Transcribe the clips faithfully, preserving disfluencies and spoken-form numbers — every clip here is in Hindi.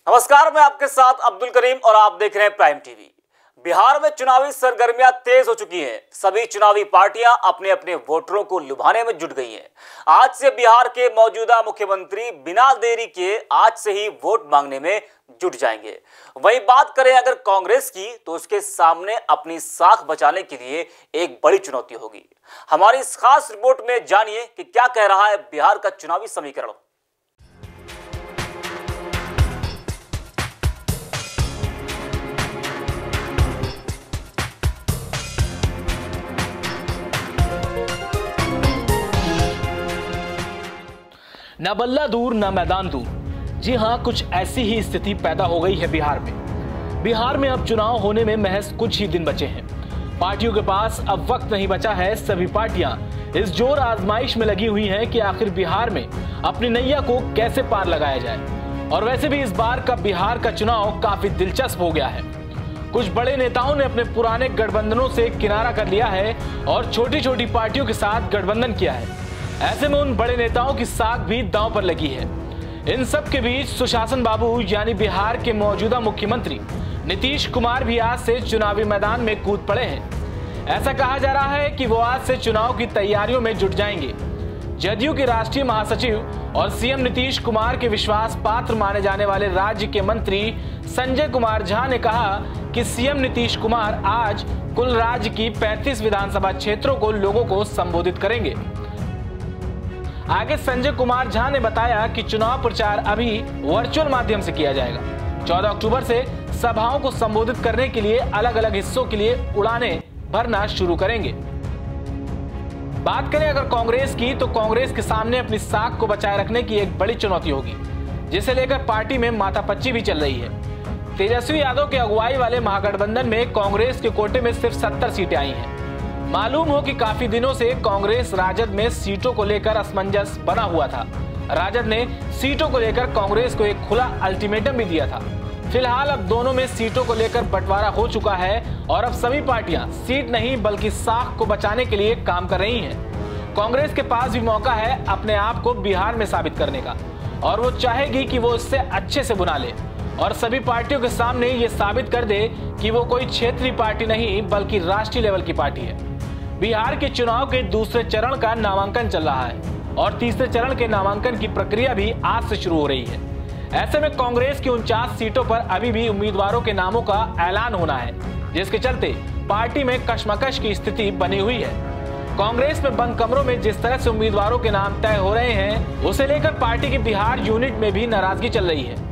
नमस्कार, मैं आपके साथ अब्दुल करीम और आप देख रहे हैं प्राइम टीवी। बिहार में चुनावी सरगर्मियां तेज हो चुकी हैं। सभी चुनावी पार्टियां अपने अपने वोटरों को लुभाने में जुट गई हैं। आज से बिहार के मौजूदा मुख्यमंत्री बिना देरी के आज से ही वोट मांगने में जुट जाएंगे। वहीं बात करें अगर कांग्रेस की, तो उसके सामने अपनी साख बचाने के लिए एक बड़ी चुनौती होगी। हमारी इस खास रिपोर्ट में जानिए कि क्या कह रहा है बिहार का चुनावी समीकरण। न बल्ला दूर न मैदान दूर। जी हां, कुछ ऐसी ही स्थिति पैदा हो गई है बिहार में। बिहार में अब चुनाव होने में महज कुछ ही दिन बचे हैं। पार्टियों के पास अब वक्त नहीं बचा है। सभी पार्टियां इस जोर आजमाइश में लगी हुई हैं कि आखिर बिहार में अपनी नैया को कैसे पार लगाया जाए। और वैसे भी इस बार का बिहार का चुनाव काफी दिलचस्प हो गया है। कुछ बड़े नेताओं ने अपने पुराने गठबंधनों से किनारा कर लिया है और छोटी छोटी पार्टियों के साथ गठबंधन किया है। ऐसे में उन बड़े नेताओं की साख भी दांव पर लगी है। इन सब के बीच सुशासन बाबू यानी बिहार के मौजूदा मुख्यमंत्री नीतीश कुमार भी आज से चुनावी मैदान में कूद पड़े हैं। ऐसा कहा जा रहा है कि वो आज से चुनाव की तैयारियों में जुट जाएंगे। जदयू के राष्ट्रीय महासचिव और सीएम नीतीश कुमार के विश्वास पात्र माने जाने वाले राज्य के मंत्री संजय कुमार झा ने कहा कि सीएम नीतीश कुमार आज कुल राज्य की पैंतीस विधानसभा क्षेत्रों को लोगों को संबोधित करेंगे। आगे संजय कुमार झा ने बताया कि चुनाव प्रचार अभी वर्चुअल माध्यम से किया जाएगा। चौदह अक्टूबर से सभाओं को संबोधित करने के लिए अलग अलग हिस्सों के लिए उड़ानें भरना शुरू करेंगे। बात करें अगर कांग्रेस की, तो कांग्रेस के सामने अपनी साख को बचाए रखने की एक बड़ी चुनौती होगी, जिसे लेकर पार्टी में माथापच्ची भी चल रही है। तेजस्वी यादव के अगुवाई वाले महागठबंधन में कांग्रेस के कोटे में सिर्फ सत्तर सीटें आई हैं। मालूम हो कि काफी दिनों से कांग्रेस राजद में सीटों को लेकर असमंजस बना हुआ था। राजद ने सीटों को लेकर कांग्रेस को एक खुला अल्टीमेटम भी दिया था। फिलहाल अब दोनों में सीटों को लेकर बंटवारा हो चुका है और अब सभी पार्टियां सीट नहीं बल्कि साख को बचाने के लिए काम कर रही हैं। कांग्रेस के पास भी मौका है अपने आप को बिहार में साबित करने का, और वो चाहेगी कि वो इससे अच्छे से बुना ले और सभी पार्टियों के सामने ये साबित कर दे कि वो कोई क्षेत्रीय पार्टी नहीं बल्कि राष्ट्रीय लेवल की पार्टी है। बिहार के चुनाव के दूसरे चरण का नामांकन चल रहा है और तीसरे चरण के नामांकन की प्रक्रिया भी आज से शुरू हो रही है। ऐसे में कांग्रेस की उनचास सीटों पर अभी भी उम्मीदवारों के नामों का ऐलान होना है, जिसके चलते पार्टी में कशमकश की स्थिति बनी हुई है। कांग्रेस में बंद कमरों में जिस तरह से उम्मीदवारों के नाम तय हो रहे हैं, उसे लेकर पार्टी की बिहार यूनिट में भी नाराजगी चल रही है।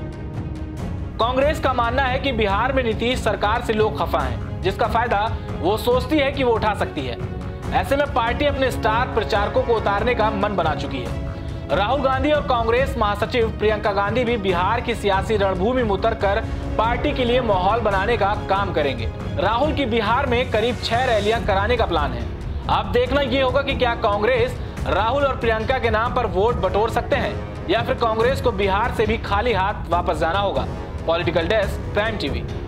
कांग्रेस का मानना है कि बिहार में नीतीश सरकार से लोग खफा हैं, जिसका फायदा वो सोचती है कि वो उठा सकती है। ऐसे में पार्टी अपने स्टार प्रचारकों को उतारने का मन बना चुकी है। राहुल गांधी और कांग्रेस महासचिव प्रियंका गांधी भी बिहार की सियासी रणभूमि में उतरकर पार्टी के लिए माहौल बनाने का काम करेंगे। राहुल की बिहार में करीब छह रैलियां कराने का प्लान है। अब देखना ये होगा कि क्या कांग्रेस राहुल और प्रियंका के नाम पर वोट बटोर सकते हैं या फिर कांग्रेस को बिहार से भी खाली हाथ वापस जाना होगा। Political desk, prime TV.